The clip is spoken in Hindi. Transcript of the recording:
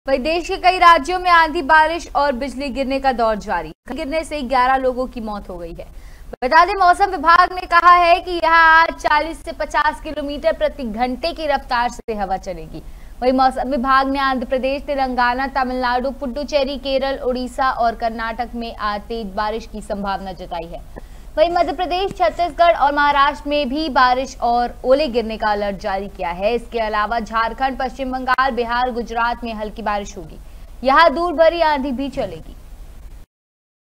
वहीं देश के कई राज्यों में आंधी बारिश और बिजली गिरने का दौर जारी। गिरने से 11 लोगों की मौत हो गई है। बता दें, मौसम विभाग ने कहा है कि यहां आज 40 से 50 किलोमीटर प्रति घंटे की रफ्तार से हवा चलेगी। वहीं मौसम विभाग ने आंध्र प्रदेश, तेलंगाना, तमिलनाडु, पुडुचेरी, केरल, उड़ीसा और कर्नाटक में आज तेज बारिश की संभावना जताई है। वहीं मध्य प्रदेश, छत्तीसगढ़ और महाराष्ट्र में भी बारिश और ओले गिरने का अलर्ट जारी किया है। इसके अलावा झारखंड, पश्चिम बंगाल, बिहार, गुजरात में हल्की बारिश होगी। यहाँ धूल भरी आंधी भी चलेगी।